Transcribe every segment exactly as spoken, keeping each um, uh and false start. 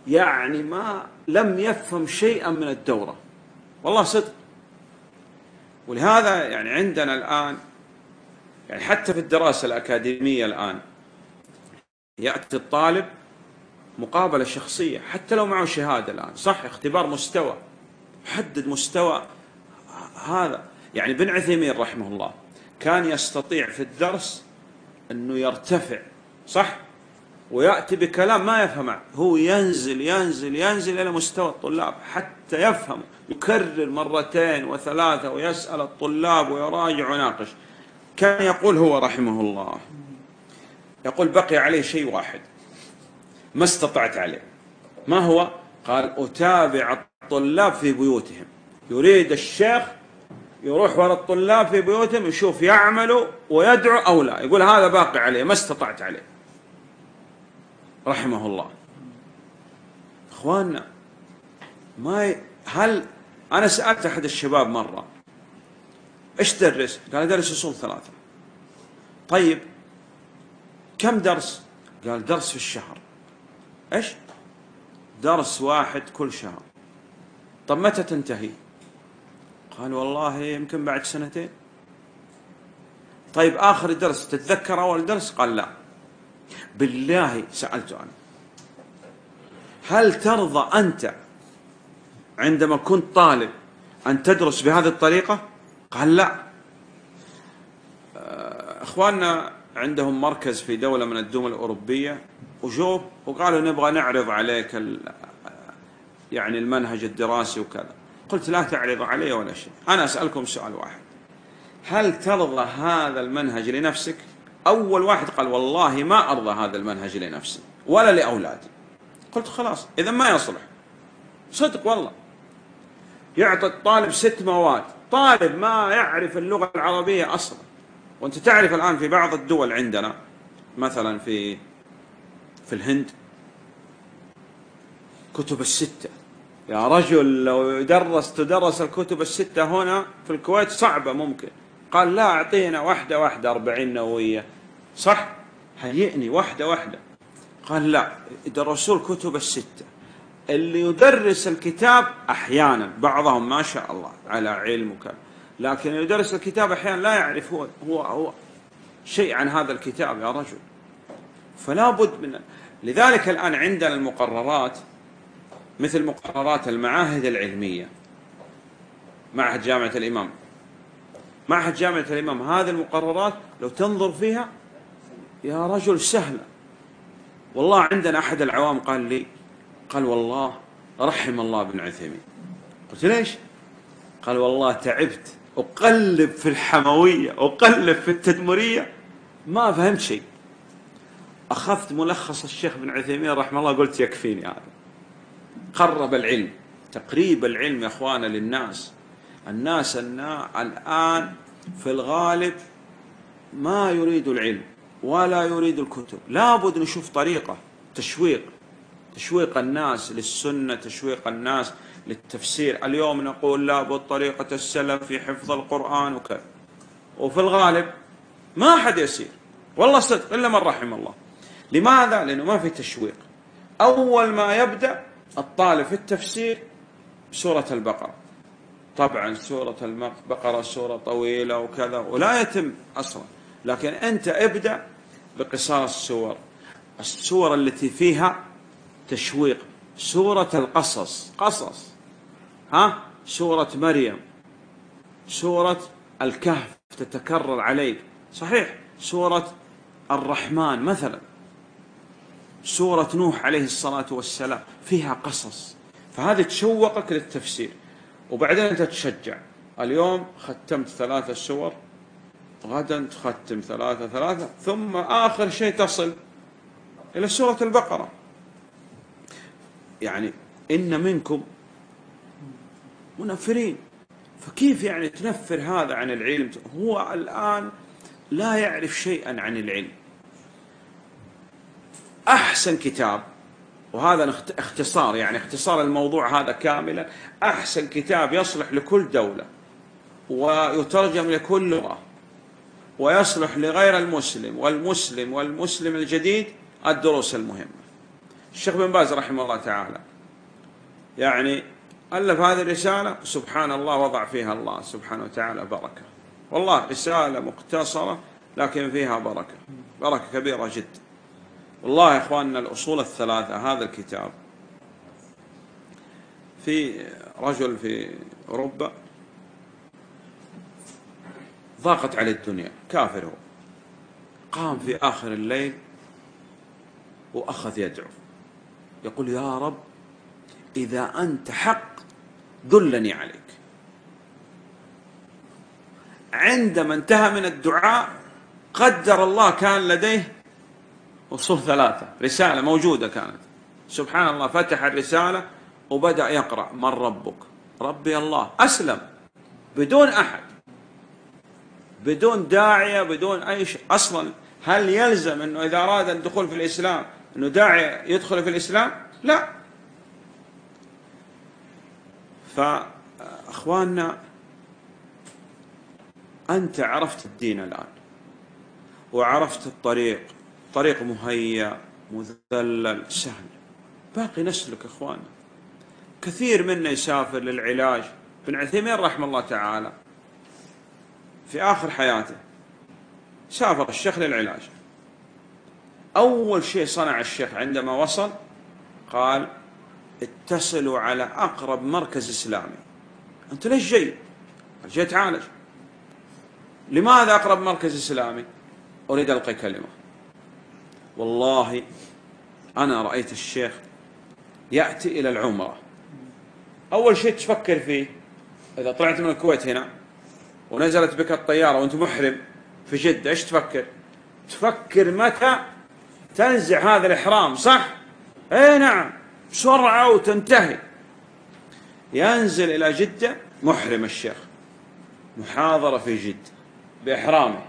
يعني ما لم يفهم شيئا من الدورة، والله صدق. ولهذا يعني عندنا الآن يعني حتى في الدراسة الأكاديمية الآن يأتي الطالب مقابلة شخصية حتى لو معه شهادة الآن، صح، اختبار مستوى، حدد مستوى هذا. يعني ابن عثيمين رحمه الله كان يستطيع في الدرس أنه يرتفع، صح، ويأتي بكلام ما يفهمه، هو ينزل ينزل ينزل إلى مستوى الطلاب حتى يفهم، يكرر مرتين وثلاثة ويسأل الطلاب ويراجع ويناقش. كان يقول هو رحمه الله، يقول بقي عليه شيء واحد ما استطعت عليه، ما هو؟ قال أتابع الطلاب في بيوتهم. يريد الشيخ يروح وراء الطلاب في بيوتهم يشوف يعملوا ويدعو أو لا، يقول هذا باقي عليه ما استطعت عليه رحمه الله. إخواننا ما ي... هل أنا سألت أحد الشباب مرة إيش درس؟ قال درس أصول ثلاثة. طيب كم درس؟ قال درس في الشهر. إيش؟ درس واحد كل شهر. طب متى تنتهي؟ قال والله يمكن بعد سنتين. طيب آخر درس تتذكر أول درس؟ قال لا. بالله سألته أنا هل ترضى أنت عندما كنت طالب أن تدرس بهذه الطريقة؟ قال لا. إخواننا عندهم مركز في دولة من الدول الأوروبية وجوه وقالوا نبغى نعرض عليك يعني المنهج الدراسي وكذا. قلت لا تعرض علي ولا شيء، أنا أسألكم سؤال واحد، هل ترضى هذا المنهج لنفسك؟ أول واحد قال والله ما أرضى هذا المنهج لنفسي ولا لأولادي. قلت خلاص إذا ما يصلح. صدق والله. يعطي الطالب ست مواد، طالب ما يعرف اللغة العربية أصلا. وأنت تعرف الآن في بعض الدول عندنا مثلا في في الهند كتب الستة، يا رجل لو يدرس تدرس الكتب الستة هنا في الكويت صعبة ممكن. قال لا أعطينا واحدة واحدة أربعين نووية، صح، هيئني واحدة واحدة. قال لا يدرسوا الكتب الستة. اللي يدرس الكتاب أحيانا بعضهم ما شاء الله على علم وكذا، لكن يدرس الكتاب أحيانا لا يعرف هو هو, هو شيء عن هذا الكتاب يا رجل. فلا بد من. لذلك الآن عندنا المقررات مثل مقررات المعاهد العلمية، معهد جامعة الإمام، معهد جامعة الإمام هذه المقررات لو تنظر فيها يا رجل سهلة. والله عندنا أحد العوام قال لي، قال والله رحم الله ابن عثيمين. قلت ليش؟ قال والله تعبت أقلب في الحموية أقلب في التدمرية ما فهمت شيء، أخذت ملخص الشيخ ابن عثيمين رحمه الله قلت يكفيني هذا. قرب العلم، تقريب العلم يا أخوانا للناس. الناس الآن في الغالب ما يريد العلم ولا يريد الكتب. لابد نشوف طريقة تشويق، تشويق الناس للسنة، تشويق الناس للتفسير. اليوم نقول لابد طريقة السلف في حفظ القرآن وكذا، وفي الغالب ما أحد يسير والله صدق إلا من رحم الله. لماذا؟ لأنه ما في تشويق. أول ما يبدأ الطالب في التفسير سورة البقرة، طبعا سورة البقرة سورة طويلة وكذا ولا يتم أصلا، لكن أنت ابدأ بقصار السور، السور التي فيها تشويق. سورة القصص قصص، ها، سورة مريم، سورة الكهف تتكرر عليك، صحيح، سورة الرحمن مثلا، سورة نوح عليه الصلاة والسلام فيها قصص، فهذه تشوقك للتفسير. وبعدين أنت تشجع، اليوم ختمت ثلاثة سور، غدا تختم ثلاثة ثلاثة، ثم آخر شيء تصل إلى سورة البقرة. يعني إن منكم منفرين، فكيف يعني تنفر هذا عن العلم؟ هو الآن لا يعرف شيئا عن العلم. أحسن كتاب، وهذا اختصار يعني اختصار الموضوع هذا كاملا، أحسن كتاب يصلح لكل دولة ويترجم لكل لغة ويصلح لغير المسلم والمسلم والمسلم الجديد، الدروس المهمة. الشيخ بن باز رحمه الله تعالى يعني ألف هذه الرسالة، سبحان الله وضع فيها الله سبحانه وتعالى بركة، والله رسالة مختصرة لكن فيها بركة، بركة كبيرة جدا. والله يا إخواننا الأصول الثلاثة هذا الكتاب، في رجل في أوروبا ضاقت عليه الدنيا، كافر هو، قام في آخر الليل وأخذ يدعو يقول يا رب إذا أنت حق دلني عليك. عندما انتهى من الدعاء قدر الله كان لديه أصول ثلاثة، رسالة موجودة كانت، سبحان الله فتح الرسالة وبدأ يقرأ من ربك؟ ربي الله، أسلم بدون أحد، بدون داعية، بدون أي شيء. أصلا هل يلزم أنه إذا أراد الدخول في الإسلام أنه داعية يدخل في الإسلام؟ لا. فأخواننا أنت عرفت الدين الآن وعرفت الطريق، طريق مهيأ مذلل سهل، باقي نسلك أخواننا. كثير منا يسافر للعلاج. ابن عثيمين رحمه الله تعالى في آخر حياته سافر الشيخ للعلاج. أول شيء صنع الشيخ عندما وصل قال اتصلوا على أقرب مركز إسلامي. أنت ليش جاي؟ جاي تعالج. لماذا أقرب مركز إسلامي؟ أريد ألقي كلمة. والله أنا رأيت الشيخ يأتي إلى العمرة، أول شيء تفكر فيه إذا طلعت من الكويت هنا ونزلت بك الطيارة وأنت محرم في جدة، إيش تفكر؟ تفكر متى تنزع هذا الإحرام، صح؟ إيه نعم، بسرعة وتنتهي. ينزل إلى جدة محرم الشيخ، محاضرة في جدة بإحرامه.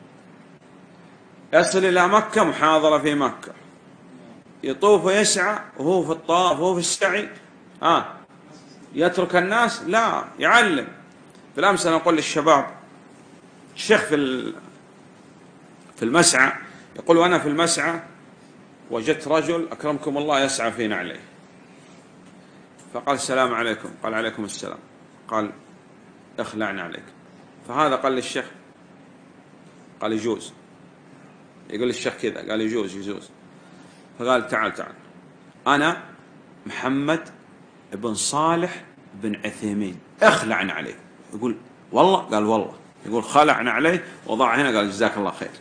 يصل إلى مكة محاضرة في مكة. يطوف ويسعى وهو في الطواف وهو في السعي، آه يترك الناس؟ لا، يعلم. بالأمس أنا أقول للشباب الشيخ في في المسعى يقول وأنا في المسعى وجدت رجل أكرمكم الله يسعى في نعليه، فقال السلام عليكم، قال عليكم السلام، قال اخلعنا عليك. فهذا قال للشيخ، قال يجوز، يقول للشيخ كذا، قال يجوز يجوز. فقال تعال تعال أنا محمد بن صالح بن عثيمين، اخلعنا عليه. يقول والله؟ قال والله. يقول خلعنا عليه وضع هنا، قال جزاك الله خير.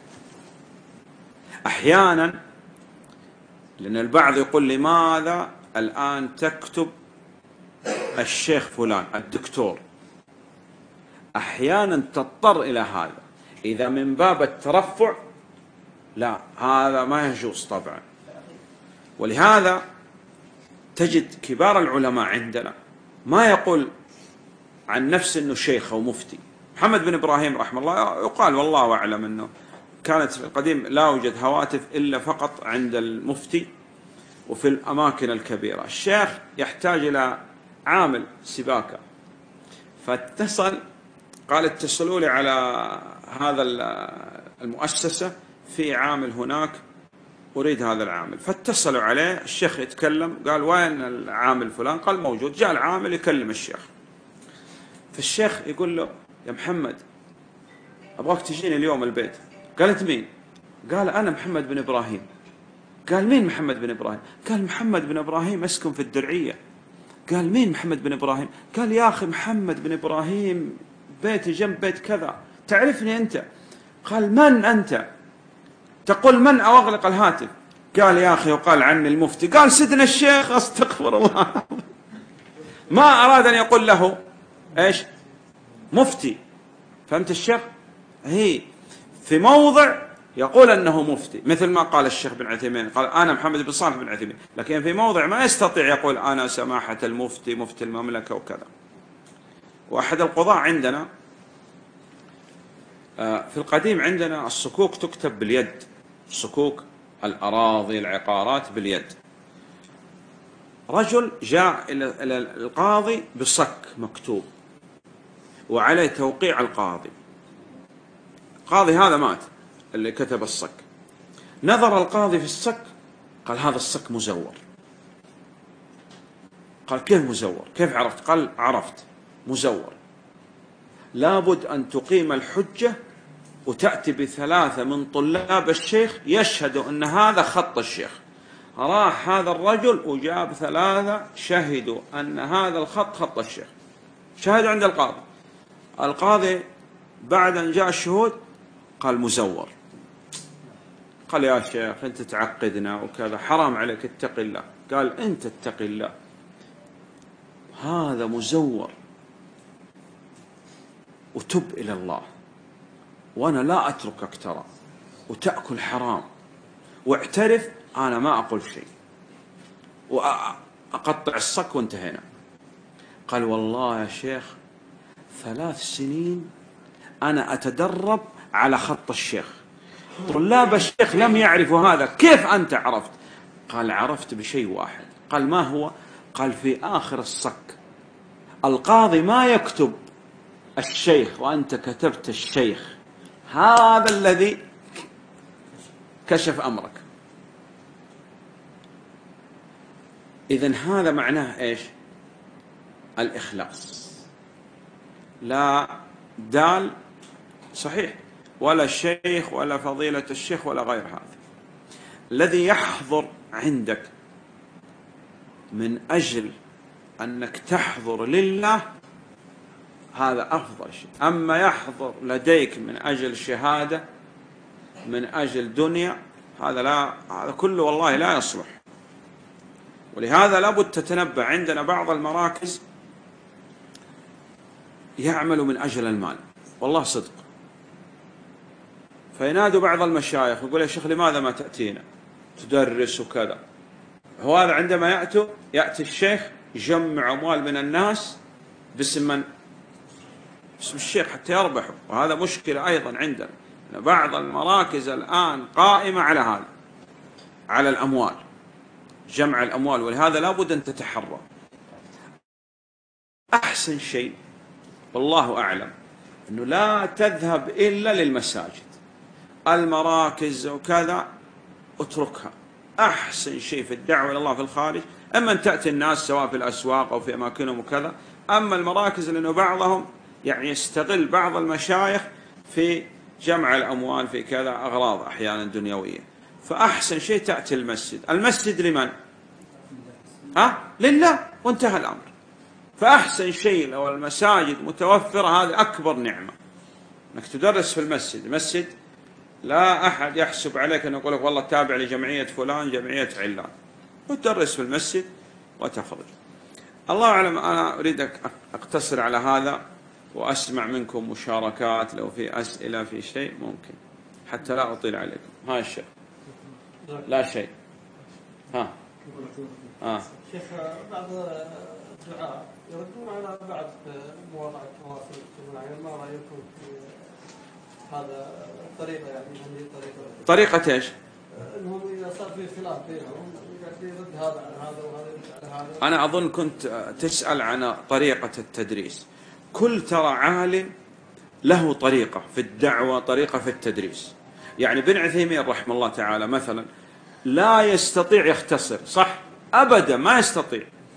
أحيانا لأن البعض يقول لماذا الآن تكتب الشيخ فلان الدكتور؟ أحيانا تضطر إلى هذا، إذا من باب الترفع لا، هذا ما يجوز طبعا. ولهذا تجد كبار العلماء عندنا ما يقول عن نفسه أنه شيخ أو مفتي. محمد بن إبراهيم رحمه الله يقال والله أعلم أنه كانت في القديم لا يوجد هواتف إلا فقط عند المفتي وفي الأماكن الكبيرة. الشيخ يحتاج إلى عامل سباكة، فاتصل قال اتصلوا لي على هذا المؤسسة، في عامل هناك أريد هذا العامل. فاتصلوا عليه، الشيخ يتكلم، قال وين العامل فلان؟ قال موجود. جاء العامل يكلم الشيخ، فالشيخ يقول له يا محمد أبغاك تجيني اليوم البيت. قالت مين؟ قال أنا محمد بن إبراهيم. قال مين محمد بن إبراهيم؟ قال محمد بن إبراهيم أسكن في الدرعية. قال مين محمد بن إبراهيم؟ قال يا أخي محمد بن إبراهيم بيتي جنب بيت كذا، تعرفني أنت؟ قال من أنت؟ تقول من أو أغلق الهاتف؟ قال يا أخي وقال عني المفتي. قال سيدنا الشيخ أستغفر الله. ما أراد أن يقول له إيش؟ مفتي. فهمت الشيخ؟ هي في موضع يقول أنه مفتي، مثل ما قال الشيخ بن عثيمين، قال أنا محمد بن صالح بن عثيمين، لكن في موضع ما يستطيع يقول أنا سماحة المفتي مفتي المملكة وكذا. وأحد القضاة عندنا في القديم عندنا الصكوك تكتب باليد، صكوك الأراضي العقارات باليد. رجل جاء إلى القاضي بصك مكتوب وعليه توقيع القاضي. القاضي هذا مات اللي كتب الصك. نظر القاضي في الصك قال هذا الصك مزور، قال كيف مزور؟ كيف عرفت؟ قال عرفت مزور. لابد أن تقيم الحجة وتأتي بثلاثة من طلاب الشيخ يشهدوا أن هذا خط الشيخ. راح هذا الرجل وجاب ثلاثة شهدوا أن هذا الخط خط الشيخ، شهدوا عند القاضي. القاضي بعد أن جاء الشهود قال مزور. قال يا شيخ أنت تعقدنا وكذا، حرام عليك، اتق الله. قال أنت اتق الله، هذا مزور، وتب إلى الله، وأنا لا أتركك ترى، وتأكل حرام، واعترف أنا ما أقول شيء، وأقطع الصك وانتهينا. قال والله يا شيخ ثلاث سنين أنا أتدرب على خط الشيخ، طلاب الشيخ لم يعرفوا هذا، كيف أنت عرفت؟ قال عرفت بشيء واحد. قال ما هو؟ قال في آخر الصك القاضي ما يكتب الشيخ وأنت كتبت الشيخ، هذا الذي كشف أمرك. إذن هذا معناه إيش؟ الإخلاص. لا دال صحيح ولا الشيخ ولا فضيلة الشيخ ولا غير هذا، الذي يحضر عندك من أجل أنك تحضر لله هذا أفضل شيء. أما يحضر لديك من أجل شهادة، من أجل دنيا، هذا لا، هذا كله والله لا يصلح. ولهذا لابد تتنبه. عندنا بعض المراكز يعمل من أجل المال، والله صدق، فينادوا بعض المشايخ يقول يا شيخ لماذا ما تأتينا تدرس وكذا. هو هذا عندما يأتوا يأتي الشيخ يجمع أموال من الناس باسم من؟ باسم الشيخ حتى يربحوا. وهذا مشكلة أيضا عندنا، بعض المراكز الآن قائمة على هذا، على الأموال، جمع الأموال. ولهذا لابد أن تتحرى. أحسن شيء والله أعلم أنه لا تذهب إلا للمساجد، المراكز وكذا اتركها. أحسن شيء في الدعوة إلى الله في الخارج أما أن تأتي الناس سواء في الأسواق أو في أماكنهم وكذا. أما المراكز لأنه بعضهم يعني يستغل بعض المشايخ في جمع الأموال في كذا أغراض أحيانا دنيوية. فأحسن شيء تأتي المسجد. المسجد لمن؟ ها؟ لله، وانتهى الأمر. فأحسن شيء لو المساجد متوفرة، هذه أكبر نعمة، أنك تدرس في المسجد. المسجد لا أحد يحسب عليك أن يقول لك والله تابع لجمعية فلان جمعية علان، وتدرس في المسجد وتخرج. الله أعلم. أنا أريد أقتصر على هذا وأسمع منكم مشاركات، لو في أسئلة في شيء ممكن، حتى لا أطيل عليكم. ها الشيخ؟ لا شيء. ها ها شيخ، بعض الدعاء يردون على بعض مواضع التواصل الاجتماعي، ما رأيكم في هذا الطريقة؟ يعني هذه الطريقة طريقة ايش؟ انهم اذا صار في خلاف بينهم يرد هذا على هذا وهذا يرد على هذا. أنا أظن كنت تسأل عن طريقة التدريس. كل ترى عالم له طريقة في الدعوة، طريقة في التدريس. يعني ابن عثيمين رحمه الله تعالى مثلا لا يستطيع يختصر، صح؟ أبدا ما يستطيع.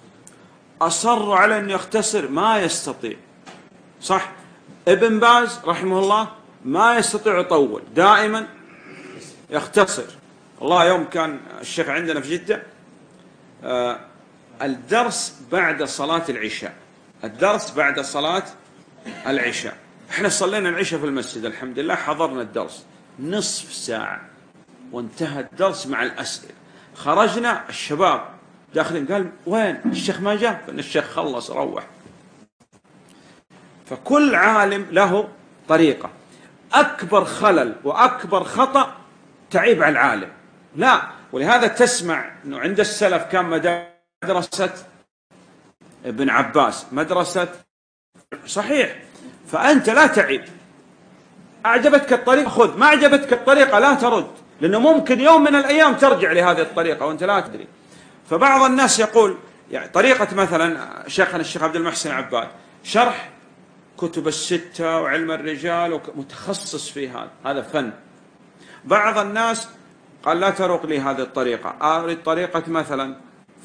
أصر على أن يختصر، ما يستطيع، صح؟ ابن باز رحمه الله ما يستطيع يطول، دائما يختصر. الله يوم كان الشيخ عندنا في جدة، آه الدرس بعد صلاة العشاء، الدرس بعد صلاة العشاء. احنا صلينا العشاء في المسجد الحمد لله، حضرنا الدرس نصف ساعة وانتهى الدرس مع الأسئلة. خرجنا الشباب داخلين، قال وين الشيخ؟ ما جاء. فإن الشيخ خلص روح. فكل عالم له طريقة. أكبر خلل وأكبر خطأ تعيب على العالم، لا. ولهذا تسمع أنه عند السلف كان مدرسة ابن عباس، مدرسة صحيح. فأنت لا تعيب. أعجبتك الطريقة خذ، ما أعجبتك الطريقة لا ترد، لأنه ممكن يوم من الأيام ترجع لهذه الطريقة وأنت لا تدري. فبعض الناس يقول يعني طريقة مثلا شيخنا الشيخ عبد المحسن عباد، شرح كتب الستة وعلم الرجال ومتخصص في هذا، هذا فن. بعض الناس قال لا تروق لي هذه الطريقة، أريد طريقة مثلا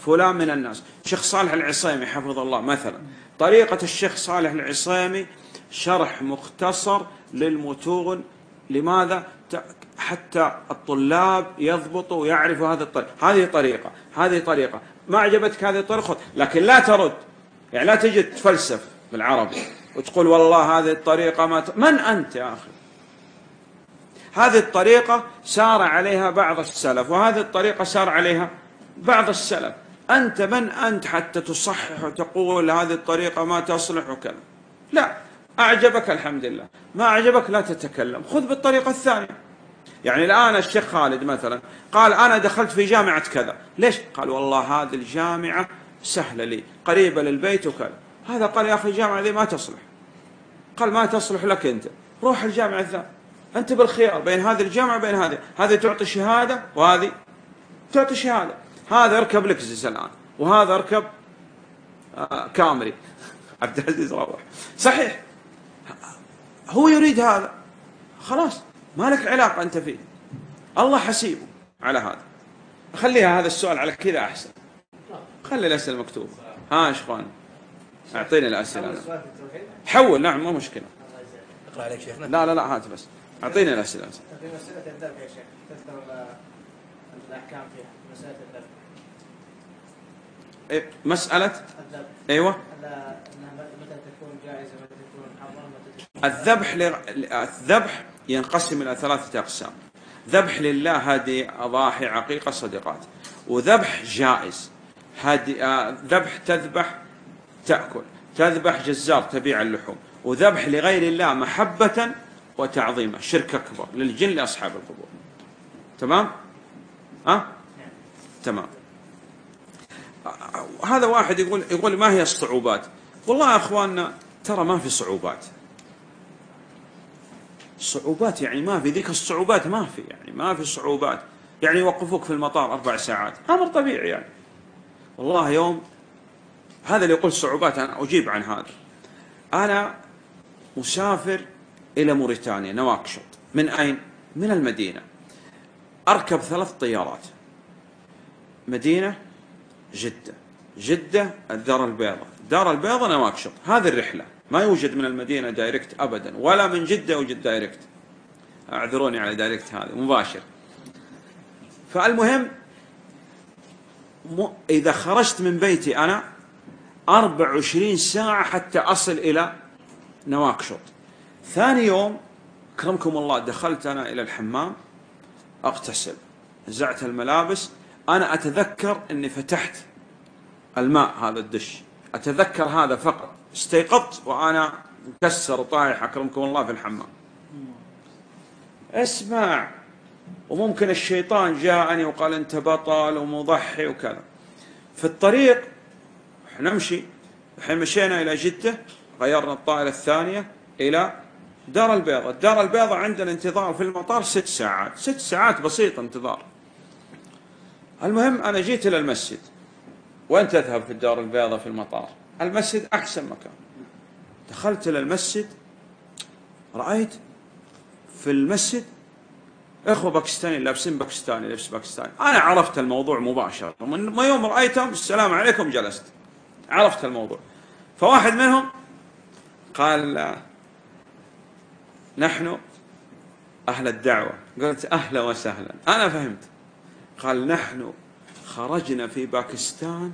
فلان من الناس. الشيخ صالح العصيمي حفظه الله مثلا، طريقة الشيخ صالح العصيمي شرح مختصر للمتون. لماذا؟ حتى الطلاب يضبطوا ويعرفوا هذه الطريقة. هذه طريقة، هذه طريقة. ما عجبتك هذه الطريقة، لكن لا ترد، يعني لا تجي تفلسف بالعربي وتقول والله هذه الطريقة ما ت... من أنت يا أخي؟ هذه الطريقة سار عليها بعض السلف، وهذه الطريقة سار عليها بعض السلف. أنت من أنت حتى تصحح وتقول هذه الطريقة ما تصلح وكذا؟ لا، أعجبك الحمد لله، ما أعجبك لا تتكلم، خذ بالطريقة الثانية. يعني الآن الشيخ خالد مثلا قال أنا دخلت في جامعة كذا، ليش؟ قال والله هذه الجامعة سهلة لي، قريبة للبيت وكذا. هذا قال يا أخي الجامعة ذي ما تصلح. قال ما تصلح لك أنت، روح الجامعة الثانية، أنت بالخيار بين هذه الجامعة وبين هذه، هذه تعطي شهادة وهذه تعطي شهادة. هذا اركب لكزس الآن وهذا اركب آه كامري. عبد العزيز روح، صحيح هو يريد هذا، خلاص ما لك علاقة أنت فيه، الله حسيبه على هذا. خليها هذا السؤال على كذا أحسن، خلي الأسئلة مكتوبة. ها يا إخوان أعطيني الأسئلة أنا. حول، نعم مو مشكلة. اقرأ عليك شيخنا. لا لا لا هات بس أعطيني الأسئلة. في مسألة الذبح يا شيخ تذكر الأحكام فيها، مسألة الذبح. إيه مسألة الذبح. أيوة. أنها متى تكون جائزة ومتى تكون حرام ومتى تكون. الذبح ل... الذبح ينقسم إلى ثلاثة أقسام: ذبح لله هدي، أضاحي، عقيقة، صدقات. وذبح جائز، هدي آه ذبح تذبح تأكل، تذبح جزار تبيع اللحوم. وذبح لغير الله محبة وتعظيما، شرك أكبر للجن لأصحاب القبور. تمام؟ ها؟ أه؟ تمام. هذا واحد يقول يقول ما هي الصعوبات؟ والله يا أخواننا ترى ما في صعوبات. صعوبات يعني ما في، ذيك الصعوبات ما في، يعني ما في صعوبات. يعني يوقفوك في المطار أربع ساعات، أمر طبيعي يعني. والله يوم هذا اللي يقول صعوبات أنا أجيب عن هذا. أنا مسافر إلى موريتانيا نواكشوط. من أين؟ من المدينة. أركب ثلاث طيارات، مدينة جدة، جدة الدار البيضاء، دار البيضاء نواكشوط. هذه الرحلة ما يوجد من المدينة دايركت أبدا، ولا من جدة يوجد دايركت. أعذروني على دايركت هذا مباشر. فالمهم إذا خرجت من بيتي أنا أربع وعشرين ساعة حتى أصل إلى نواكشوط. ثاني يوم أكرمكم الله دخلت أنا إلى الحمام أغتسل، نزعت الملابس. أنا أتذكر أني فتحت الماء هذا الدش، أتذكر هذا فقط. استيقظت وأنا مكسر وطايح أكرمكم الله في الحمام. اسمع، وممكن الشيطان جاءني وقال أنت بطل ومضحي وكذا. في الطريق نمشي، الحين مشينا إلى جدة، غيرنا الطائرة الثانية إلى دار البيضاء. الدار البيضاء عندنا انتظار في المطار ست ساعات، ست ساعات بسيطة انتظار. المهم أنا جيت إلى المسجد. وين تذهب في الدار البيضاء في المطار؟ المسجد أحسن مكان. دخلت إلى المسجد، رأيت في المسجد إخوة باكستاني لابسين باكستاني لبس باكستاني. أنا عرفت الموضوع مباشرة من يوم رأيتهم السلام عليكم جلست، عرفت الموضوع. فواحد منهم قال نحن أهل الدعوة. قلت أهلا وسهلا، أنا فهمت. قال نحن خرجنا في باكستان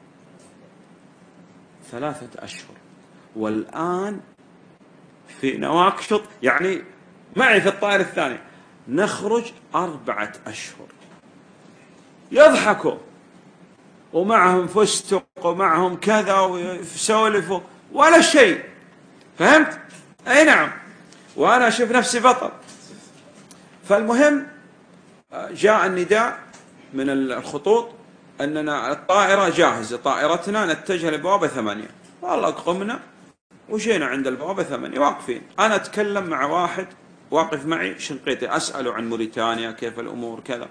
ثلاثة أشهر والآن في نواكشوط، يعني معي في الطائرة الثانية، نخرج أربعة أشهر. يضحكوا ومعهم فستق ومعهم كذا ويسولفوا ولا شيء. فهمت؟ أي نعم. وأنا أشوف نفسي بطل. فالمهم جاء النداء من الخطوط أننا الطائرة جاهزة، طائرتنا نتجه لبوابة ثمانية. والله قمنا وجينا عند البوابة ثمانية واقفين. أنا أتكلم مع واحد واقف معي شنقيطي، أسأله عن موريتانيا كيف الأمور كذا.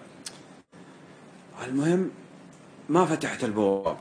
المهم ما فتحت البوابة،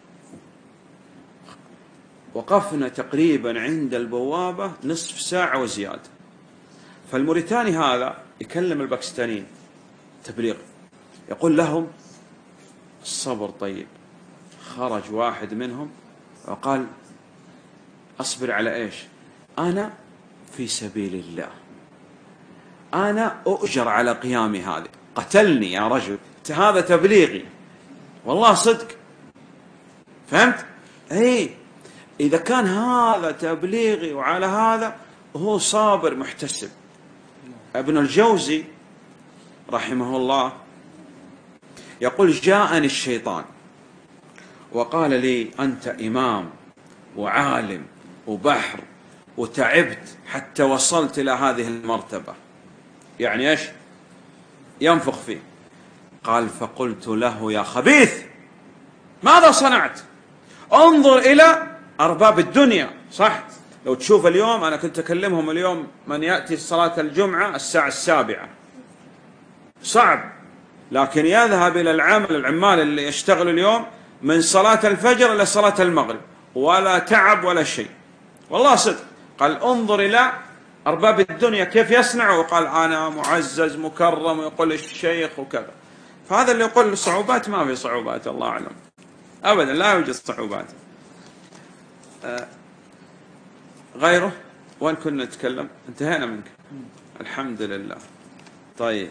وقفنا تقريبا عند البوابة نصف ساعة وزيادة. فالموريتاني هذا يكلم الباكستانيين تبليغ، يقول لهم الصبر طيب، خرج واحد منهم وقال أصبر على إيش؟ أنا في سبيل الله، أنا أؤجر على قيامي هذه، قتلني يا رجل، هذا تبليغي والله صدق. فهمت؟ اي إذا كان هذا تبليغي وعلى هذا هو صابر محتسب. ابن الجوزي رحمه الله يقول جاءني الشيطان وقال لي أنت إمام وعالم وبحر وتعبت حتى وصلت إلى هذه المرتبة، يعني إيش؟ ينفخ فيه. قال فقلت له يا خبيث ماذا صنعت؟ انظر إلى أرباب الدنيا. صح؟ لو تشوف اليوم، أنا كنت أكلمهم اليوم، من يأتي صلاة الجمعة الساعة السابعة صعب، لكن يذهب إلى العمل، العمال اللي يشتغلوا اليوم من صلاة الفجر إلى صلاة المغرب ولا تعب ولا شيء، والله صدق. قال انظر إلى أرباب الدنيا كيف يصنعوا، وقال أنا معزز مكرم ويقول الشيخ وكذا. فهذا اللي يقول الصعوبات، ما في صعوبات، الله أعلم أبدا، لا يوجد صعوبات. آه غيره وين كنا نتكلم؟ انتهينا منك الحمد لله. طيب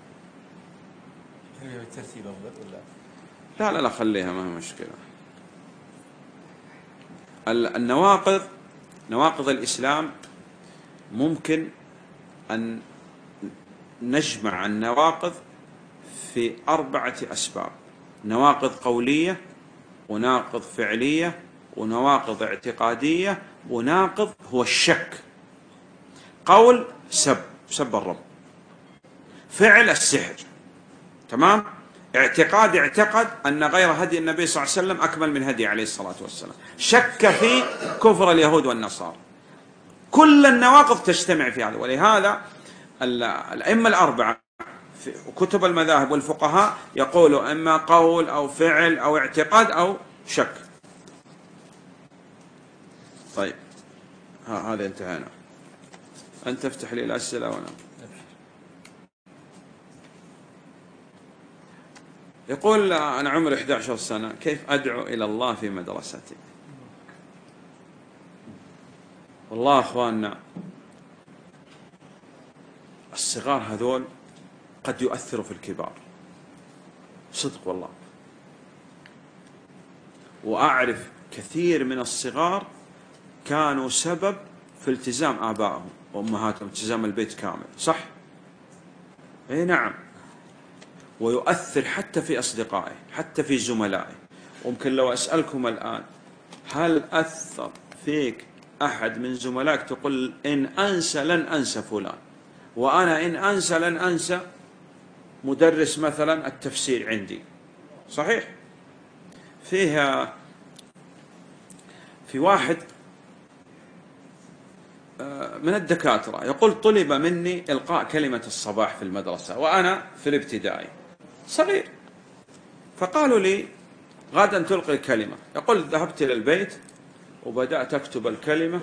الترتيب أفضل ولا؟ لا لا لا خليها، ما هي مشكلة. النواقض، نواقض الإسلام ممكن أن نجمع النواقض في أربعة أسباب: نواقض قولية، وناقض فعلية، ونواقض اعتقادية، وناقض هو الشك. قول سب سب الرب، فعل السحر، تمام؟ اعتقاد اعتقد أن غير هدي النبي صلى الله عليه وسلم أكمل من هدي عليه الصلاة والسلام، شك في كفر اليهود والنصارى. كل النواقض تجتمع في هذا. ولهذا الأئمة الأربعة في كتب المذاهب والفقهاء يقولوا إما قول أو فعل أو اعتقاد أو شك. طيب هذا انتهينا. أنت افتح لي الأسئلة وأنا. يقول أنا عمري إحدى عشرة سنة، كيف أدعو إلى الله في مدرستي؟ والله أخواننا الصغار هذول قد يؤثروا في الكبار، صدق والله. وأعرف كثير من الصغار كانوا سبب في التزام آبائهم وأمهاتهم، التزام البيت كامل، صح؟ أي نعم. ويؤثر حتى في أصدقائه، حتى في زملائه. وممكن لو أسألكم الآن، هل أثر فيك أحد من زملائك تقول إن أنسى لن أنسى فلان، وأنا إن أنسى لن أنسى مدرس مثلا التفسير عندي؟ صحيح. فيها في واحد من الدكاترة يقول طلب مني إلقاء كلمة الصباح في المدرسة وأنا في الابتدائي صغير، فقالوا لي غدا تلقي الكلمة. يقول ذهبت إلى البيت وبدأت أكتب الكلمة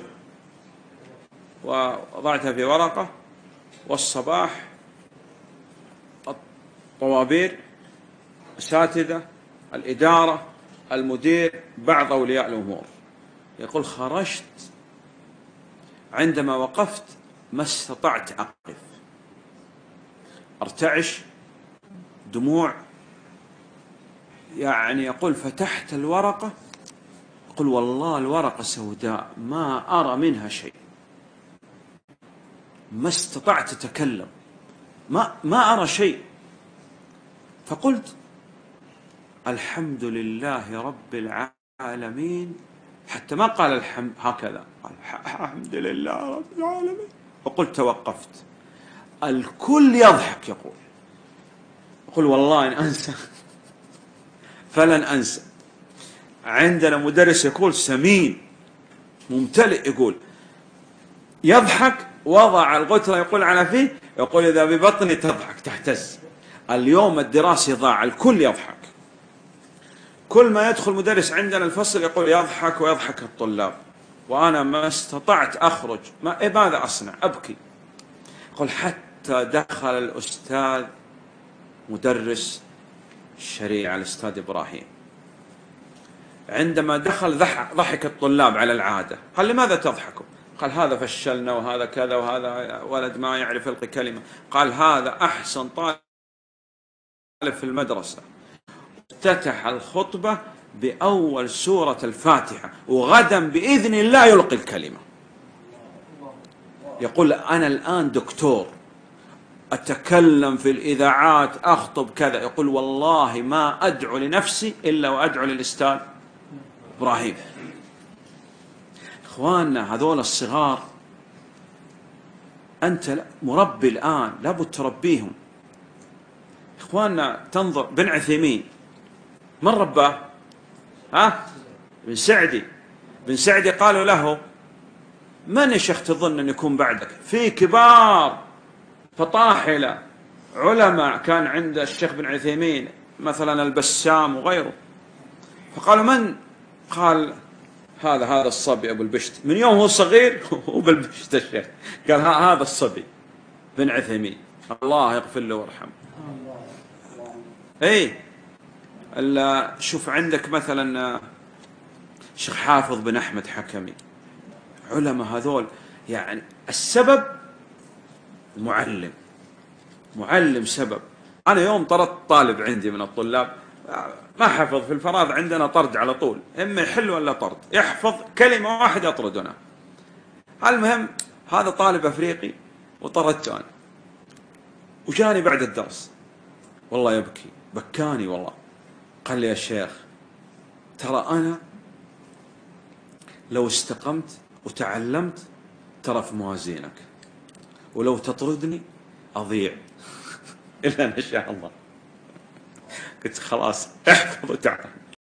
ووضعتها في ورقة، والصباح الطوابير، أساتذة، الإدارة، المدير، بعض أولياء الأمور. يقول خرجت عندما وقفت ما استطعت أقف، أرتعش، دموع، يعني يقول فتحت الورقة، يقول والله الورقة سوداء ما أرى منها شيء، ما استطعت أتكلم، ما ما أرى شيء. فقلت الحمد لله رب العالمين، حتى ما قال الحمد هكذا، قال الحمد لله رب العالمين. وقلت توقفت، الكل يضحك. يقول يقول والله إن أنسى فلن أنسى. عندنا مدرس يقول سمين ممتلئ، يقول يضحك، وضع الغترة يقول على فيه، يقول إذا ببطني تضحك تهتز. اليوم الدراسي ضاع، الكل يضحك. كل ما يدخل مدرس عندنا الفصل يقول يضحك ويضحك الطلاب، وأنا ما استطعت أخرج، ما إيه ماذا أصنع؟ أبكي. يقول حتى دخل الأستاذ مدرس الشريعة الأستاذ إبراهيم، عندما دخل ضحك الطلاب على العادة. قال لماذا تضحكوا؟ قال هذا فشلنا وهذا كذا وهذا ولد ما يعرف يلقي كلمة. قال هذا أحسن طالب في المدرسة. افتتح الخطبة بأول سورة الفاتحة، وغدا بإذن الله يلقي الكلمة. يقول أنا الآن دكتور، أتكلم في الإذاعات، أخطب كذا. يقول والله ما أدعو لنفسي إلا وأدعو للأستاذ إبراهيم. إخواننا هذول الصغار أنت مربي الآن، لابد تربيهم. إخواننا تنظر بن عثيمين من رباه؟ ها؟ بن سعدي. بن سعدي قالوا له من يا شيخ تظن أن يكون بعدك؟ في كبار فطاحلة علماء كان عند الشيخ بن عثيمين مثلا البسام وغيره. فقالوا من؟ قال هذا هذا الصبي أبو البشت، من يوم هو صغير هو بالبشت الشيخ. قال هذا الصبي بن عثيمين، الله يغفر له ويرحمه. اي شوف عندك مثلا شيخ حافظ بن أحمد حكمي، علماء هذول. يعني السبب معلم، معلم سبب. أنا يوم طردت طالب عندي من الطلاب ما حفظ، في الفراغ عندنا طرد على طول، إما يحل ولا طرد، يحفظ كلمة واحدة أطردنا. المهم هذا طالب أفريقي وطردته أنا، وجاني بعد الدرس والله يبكي، بكاني والله. قال لي يا شيخ ترى أنا لو استقمت وتعلمت ترى في موازينك، ولو تطردني أضيع إلا إن شاء الله. قلت خلاص احفظ وتعلم.